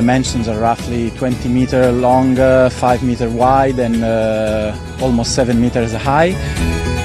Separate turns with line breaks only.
dimensions are roughly 20 meters long, 5 meters wide, and almost 7 meters high.